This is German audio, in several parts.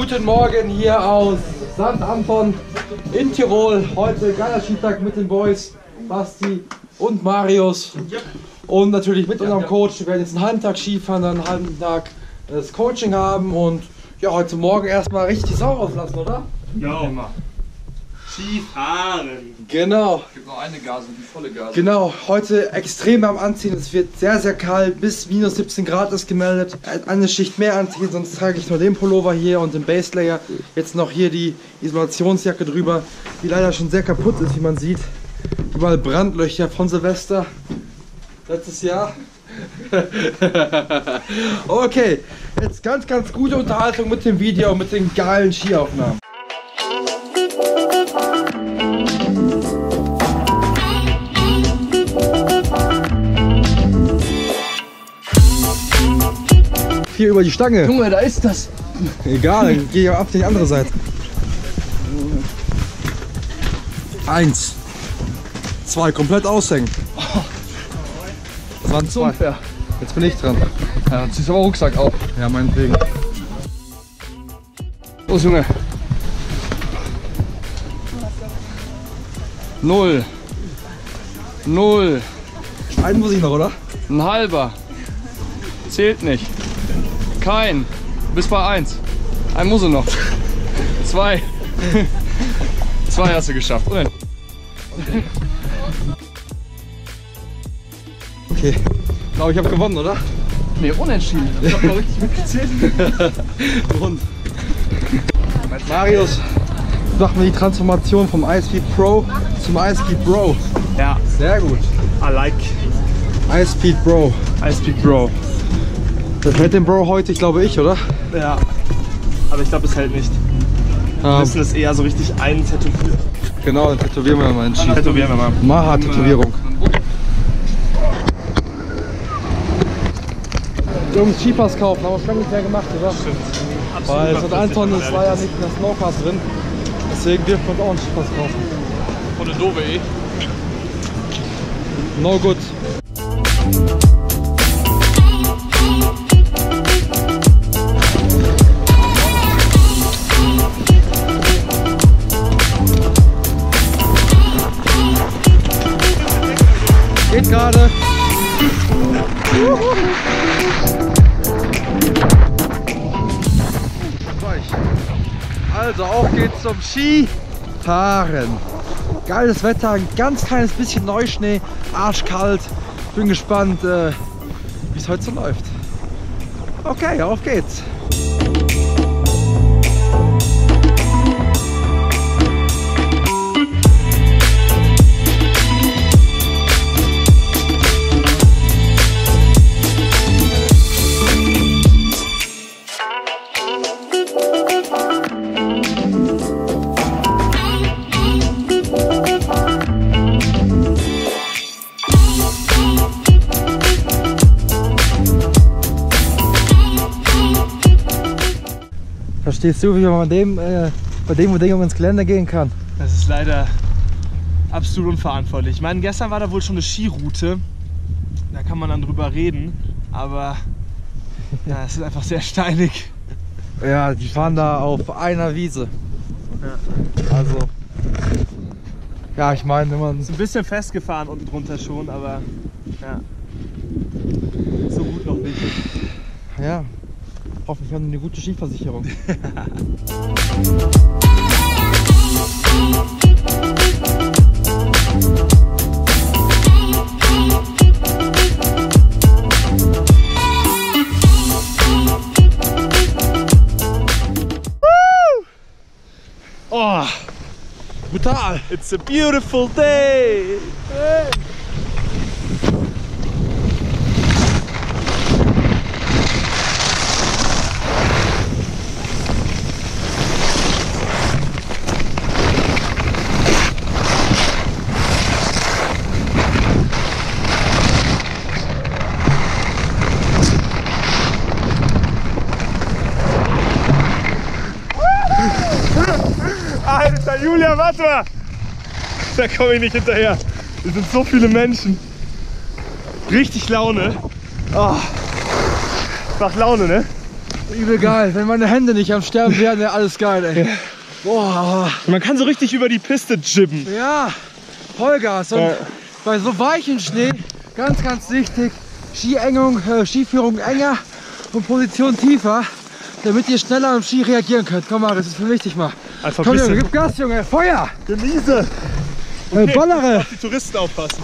Guten Morgen hier aus St. Anton in Tirol. Heute geiler Skitag mit den Boys, Basti und Marius. Und natürlich mit unserem Coach. Wir werden jetzt einen halben Tag Skifahren, dann einen halben Tag das Coaching haben und ja, heute Morgen erstmal richtig die Sau rauslassen, oder? Ja, immer. Skifahren. Genau. Es gibt noch eine Gase, die volle Gase. Genau, heute extrem am Anziehen. Es wird sehr, sehr kalt. Bis minus 17 Grad ist gemeldet. Eine Schicht mehr anziehen, sonst trage ich nur den Pullover hier und den Baselayer. Jetzt noch hier die Isolationsjacke drüber, die leider schon sehr kaputt ist, wie man sieht. Überall Brandlöcher von Silvester. Letztes Jahr. Okay, jetzt ganz gute Unterhaltung mit dem Video, mit den geilen Skiaufnahmen. Hier über die Stange. Junge, da ist das. Egal, dann gehe ich auf die andere Seite. 1, 2, komplett aushängen. Das waren 2. Unfair. Jetzt bin ich dran. Ja, dann ziehst du aber Rucksack auf. Ja, meinetwegen. Los, Junge. 0. 0. Einen muss ich noch, oder? Ein halber. Zählt nicht. Kein. Bis bei 1. Einen muss er noch. 2. 2 hast du geschafft. Und Okay. Ich glaube, ich habe gewonnen, oder? nee, unentschieden. Ich hab mal richtig mitgezählt. Und Marius macht mir die Transformation vom Ice Pro zum Ice Bro. Ja, Sehr gut. I like Ice Bro. Ice Bro. Das hält den Bro heute, ich glaube ich, oder? Ja, aber ich glaube, es hält nicht. Wir müssen es eher so richtig eintätowieren. Genau, dann tätowieren wir mal einen Ski. Tätowieren wir mal. Maha-Tätowierung. Jungs, Skipass kaufen, haben wir schon nicht mehr gemacht, oder? Stimmt. Weil St. Anton ist war ja nicht in der Snowpass drin. Deswegen dürfen wir uns auch einen Skipass kaufen. von der Dove, ey. No good. Geht gerade. Also auf geht's zum Skifahren. Geiles Wetter, ein ganz kleines bisschen Neuschnee, arschkalt. Bin gespannt, wie es heute so läuft. Okay, auf geht's. Verstehst du, wie man bei dem Ding ins Gelände gehen kann? Das ist leider absolut unverantwortlich. Ich meine, gestern war da wohl schon eine Skiroute. Da kann man dann drüber reden, aber ja, es ist einfach sehr steinig. Ja, die fahren da auf einer Wiese. Ja. Also, ja, ich meine, wenn man... Ist ein bisschen festgefahren unten drunter schon, aber ja, so gut noch nicht. Ja, hoffentlich haben die eine gute Skiversicherung. Oh, Brutal! it's a beautiful day! Hey. Alter, Julia, warte mal! Da komme ich nicht hinterher. Es sind so viele Menschen. Richtig Laune. Oh. Macht Laune, ne? Übel geil. Wenn meine Hände nicht am Sterben wären, wäre alles geil, ey. Boah. Man kann so richtig über die Piste jibben. Ja, Vollgas. Und bei so weichem Schnee, ganz, ganz wichtig, Skiführung enger und Position tiefer, damit ihr schneller am Ski reagieren könnt. Komm mal, das ist für wichtig mal. Einfach Komm Junge, gib Gas, Junge, Feuer! Genieße! Okay. Ballere! Auf die Touristen aufpassen.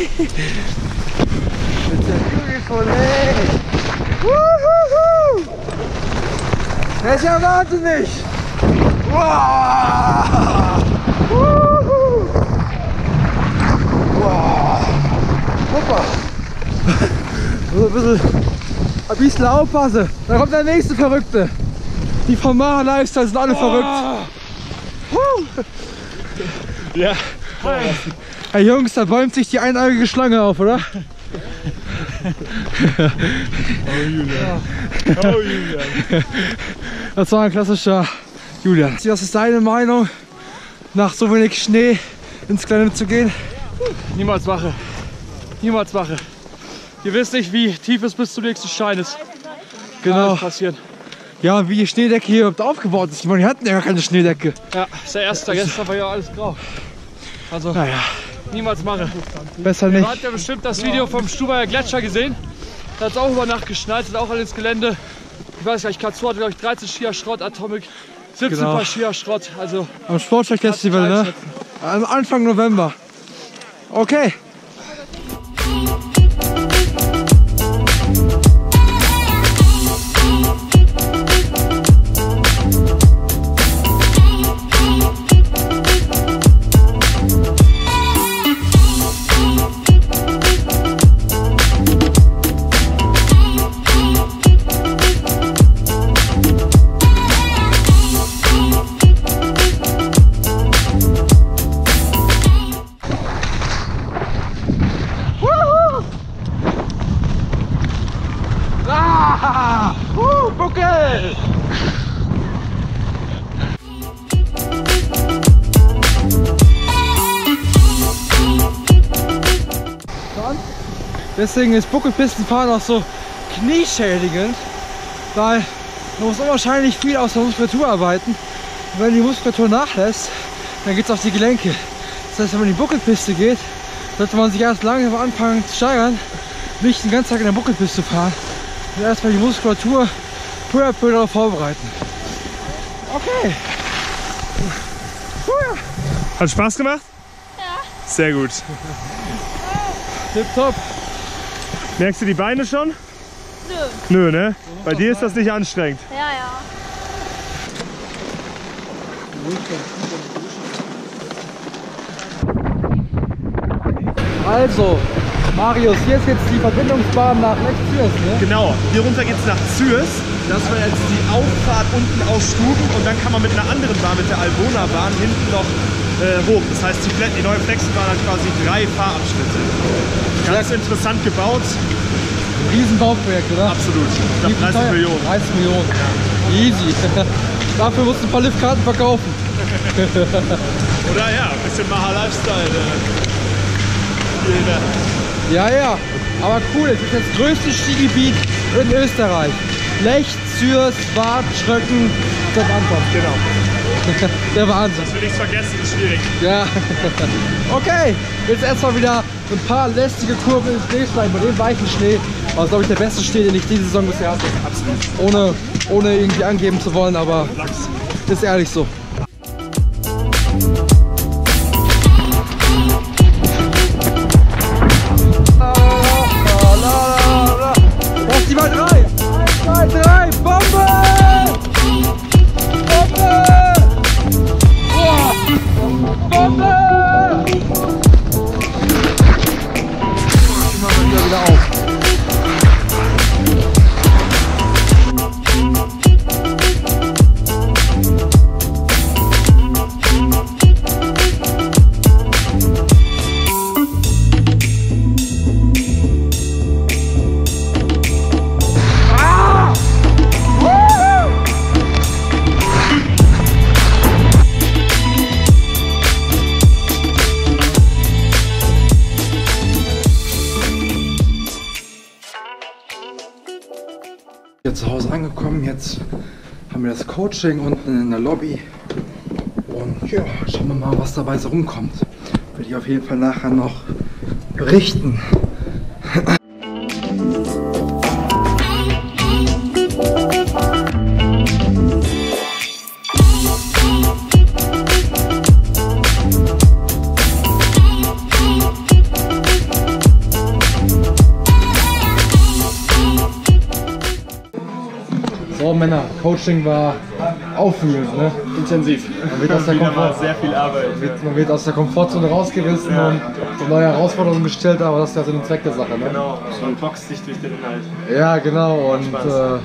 Das ist ja wahnsinnig! Wow. Wow. Hoppa! Ein bisschen aufpassen, da kommt der nächste Verrückte. Die von Mara Lifestyle sind alle verrückt. Ja. Hey Jungs, da bäumt sich die einäugige Schlange auf, oder? Oh Julian. Oh Julian. Das war ein klassischer Julian. Was ist deine Meinung, nach so wenig Schnee ins Gelände zu gehen? Niemals Wache. Niemals Wache. Ihr wisst nicht, wie tief es bis zum nächsten Stein ist. Genau. Alles passieren. Ja, und wie die Schneedecke hier überhaupt aufgebaut ist. Ich meine, die hatten ja gar keine Schneedecke. Ja, ist der erste. Gestern war ja alles grau. Also, Naja, niemals Mache. besser Ihr nicht. habt ja bestimmt das Video vom Stubaier Gletscher gesehen. Da hat es auch über Nacht geschneit, sind auch alle ins Gelände. Ich weiß gar nicht, K2 hatte glaube ich 13 Skier Schrott, Atomic 17 Genau. Paar Skier Schrott. Also Am Sportsteig-Festival, ne? Am Anfang November. Okay. Buckel! Deswegen ist Buckelpistenfahren auch so knieschädigend, weil man muss unwahrscheinlich viel aus der Muskulatur arbeiten. Und wenn die Muskulatur nachlässt, dann geht es auf die Gelenke. Das heißt, wenn man in die Buckelpiste geht, sollte man sich erst langsam anfangen zu steigern, nicht den ganzen Tag in der Buckelpiste fahren und erstmal die Muskulatur peu à peu darauf vorbereiten. Okay. Hat Spaß gemacht? Ja. Sehr gut. Tipptopp. Merkst du die Beine schon? Nö. Nö, ne? Bei dir ist das nicht anstrengend. Ja, ja. Also, Marius, hier ist jetzt die Verbindungsbahn nach Lech-Zürs, ne? Genau, hier runter geht es nach Zürs. Das war jetzt die Auffahrt unten aus Stuben und dann kann man mit einer anderen Bahn, mit der Albona-Bahn, hinten noch hoch. Das heißt, die neue Flexenbahn hat quasi 3 Fahrabschnitte. Ganz interessant gebaut. Riesenbauprojekt, oder? Absolut. Ich glaube 30 Millionen. 30 Millionen. Easy. Dafür musst du ein paar Liftkarten verkaufen. Oder ja, ein bisschen Maha Lifestyle. Ja, ja. Aber cool, es ist das größte Skigebiet in Österreich. Lech, Zürs, Waadt, Schröcken, das Anfang. Genau. Der Wahnsinn. Das will ich vergessen, ist schwierig. Ja. Okay, jetzt erstmal wieder ein paar lästige Kurven ins Schneestein bei dem weichen Schnee. Das ist, glaube ich, der beste Schnee, den ich diese Saison bisher hatte. Absolut. Ohne irgendwie angeben zu wollen, aber ist ehrlich so. Das ist die mal 3. 1, 2, 3, Bombe! Bombe! Boah! Bombe! Ich mach mal wieder auf. haben wir das Coaching unten in der Lobby. Und ja, schauen wir mal, was dabei so rumkommt. Will ich auf jeden Fall nachher noch berichten. So Männer, Coaching war aufwühlend, ne? Intensiv. Sehr viel Arbeit. Man wird aus der Komfortzone rausgerissen und so neue Herausforderungen gestellt, aber das ist ja so ein Zweck der Sache, ne? Genau, man boxt sich durch den Inhalt. Ja, genau. Und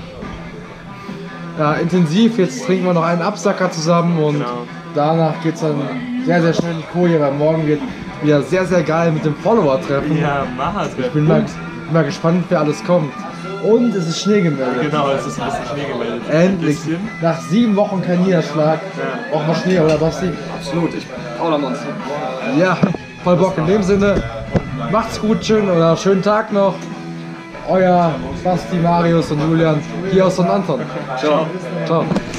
ja, intensiv. Jetzt trinken wir noch einen Absacker zusammen und danach geht es dann sehr, sehr schnell in die Koje, weil morgen wird wieder sehr, sehr geil mit dem Follower-Treffen. Ja, Maha-Treffen. Ich bin mal gespannt, wer alles kommt. Und es ist Schnee gemeldet. Genau, es ist ein bisschen Schnee gemeldet. Endlich. Nach 7 Wochen kein Niederschlag. Auch mal Schnee, oder Basti? Absolut, ich Monster. Ja, voll Bock. In dem Sinne, macht's gut, schönen Tag noch. Euer Basti, Marius und Julian hier aus St. Anton. Ciao. Ciao.